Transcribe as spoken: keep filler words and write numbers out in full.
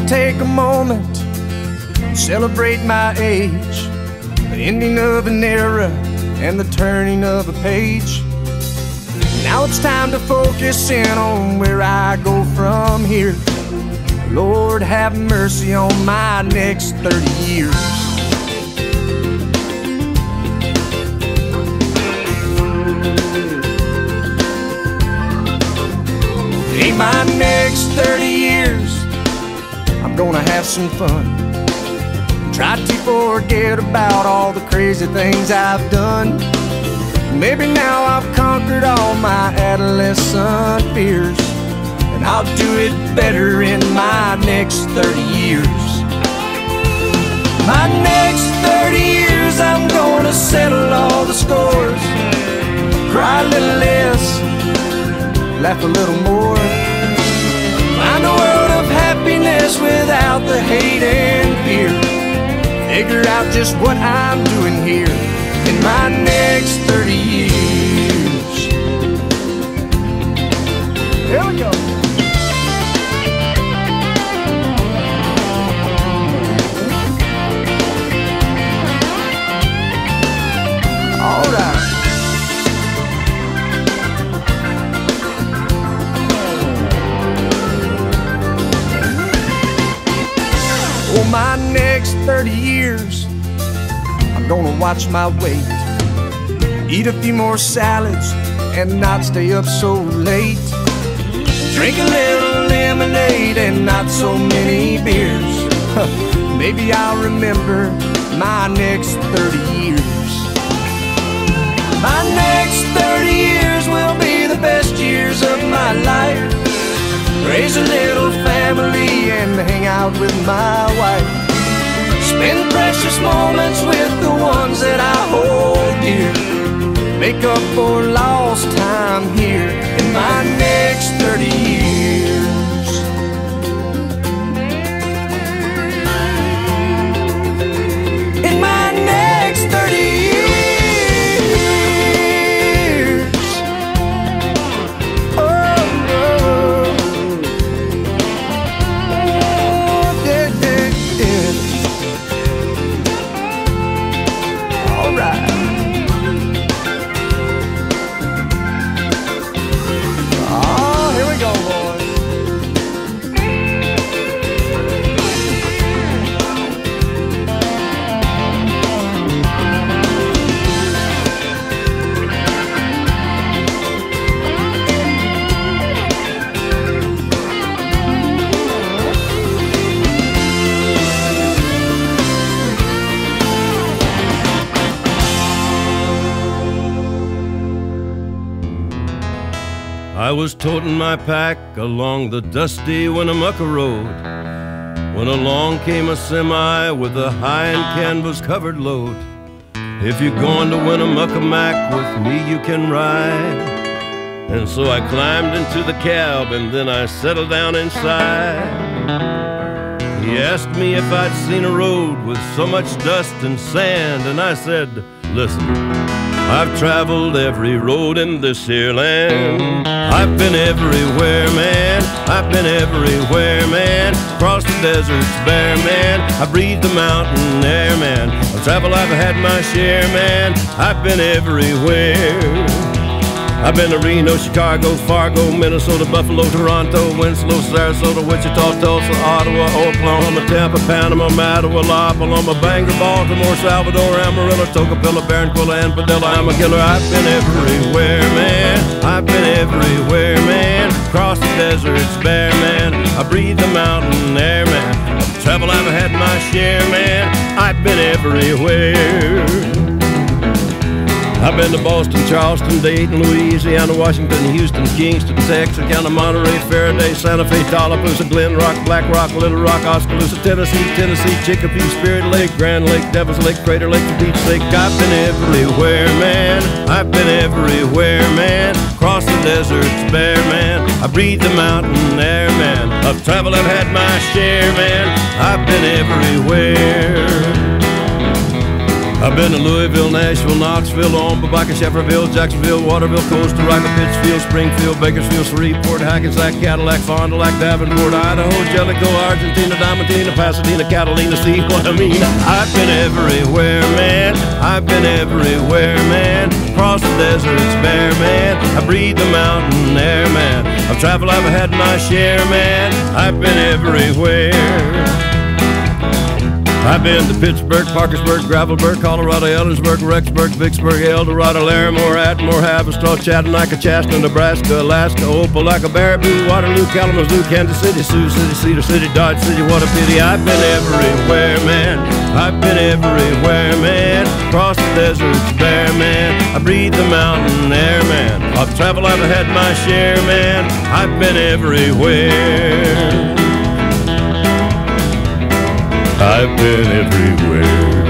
I'll take a moment and celebrate my age, the ending of an era and the turning of a page. Now it's time to focus in on where I go from here. Lord, have mercy on my next thirty years. In my next thirty years, I'm gonna have some fun. Try to forget about all the crazy things I've done. Maybe now I've conquered all my adolescent fears, and I'll do it better in my next thirty years. My next thirty years, I'm gonna settle all the scores, cry a little less, laugh a little more, find a world of happiness without the hate and fear. Figure out just what I'm doing here in my next thirty years. Here we go. All right. For my next thirty years, I'm gonna watch my weight, eat a few more salads and not stay up so late, drink a little lemonade and not so many beers. Maybe I'll remember my next thirty years. My next thirty years will be the best years of my life. Raise a little family and hang out with my wife. Spend precious moments with the ones that I hold dear. Make up for lost time here in my next thirty years. In my next thirty years. I was toting my pack along the dusty Winnemucca road when along came a semi with a high and canvas covered load. If you're going to Winnemucca, Mac, with me you can ride. And so I climbed into the cab and then I settled down inside. He asked me if I'd seen a road with so much dust and sand, and I said, listen, I've traveled every road in this here land. I've been everywhere, man. I've been everywhere, man. Across the deserts bare, man. I breathed the mountain air, man. Of travel I've had my share, man. I've been everywhere. I've been to Reno, Chicago, Fargo, Minnesota, Buffalo, Toronto, Winslow, Sarasota, Wichita, Tulsa, Ottawa, Oklahoma, Tampa, Panama, Mattawa, La Paloma, Bangor, Baltimore, Salvador, Amarillo, Tocopilla, Barranquilla, and Padilla. I'm a killer. I've been everywhere, man. I've been everywhere, man. Across the deserts bare, man. I breathe the mountain air, man. Of travel I've had my share, man. I've been everywhere. I've been to Boston, Charleston, Dayton, Louisiana, Washington, Houston, Kingston, Texarkana, Monterey, Faraday, Santa Fe, Tallapoosa, Glen Rock, Black Rock, Little Rock, Oskaloosa, Tennessee, Tennessee, Chicopee, Spirit Lake, Grand Lake, Devil's Lake, Crater Lake, the Beach Lake. I've been everywhere, man. I've been everywhere, man. Across the deserts bare, man. I breathe the mountain air, man. Of travel I've had my share, man. I've been everywhere. I've been to Louisville, Nashville, Knoxville, Omaha, Shefferville, Jacksonville, Waterville, Costa Rica, Pittsfield, Springfield, Bakersfield, Shreveport, Hackensack, Cadillac, Fond du Lac, Davenport, Idaho, Jellicoe, Argentina, Diamantina, Pasadena, Catalina. See what I mean? I've been everywhere, man. I've been everywhere, man. Across the deserts bare, man. I breathe the mountain air, man. I've traveled, I've had my share, man. I've been everywhere. I've been to Pittsburgh, Parkersburg, Gravelburg, Colorado, Ellensburg, Rexburg, Vicksburg, Eldorado, Larimore, Atmore, Haverstraw, Chattanooga, Chastity, Nebraska, Alaska, Opelika, Baraboo, Waterloo, Kalamazoo, Kansas City, Sioux City, Cedar City, Dodge City. What a pity. I've been everywhere, man. I've been everywhere, man. Across the deserts bare, man. I breathe the mountain air, man. I've traveled, I've had my share, man. I've been everywhere. I've been everywhere.